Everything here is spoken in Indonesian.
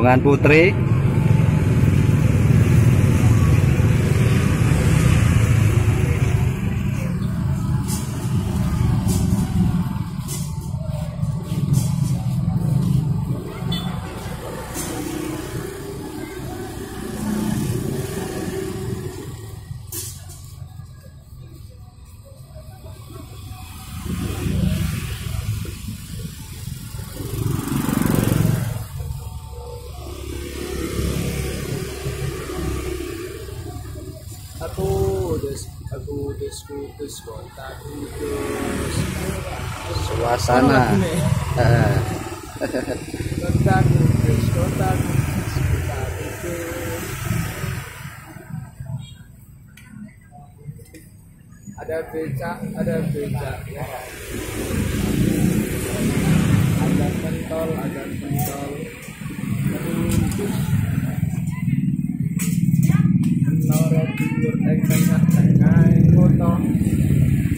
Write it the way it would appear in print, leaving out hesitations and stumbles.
rombongan putri. Aku kudus kota kudus Suasana kota kudus kota kudus. Ada becak ya. Ada pentol kudus. Menara timur tengah kota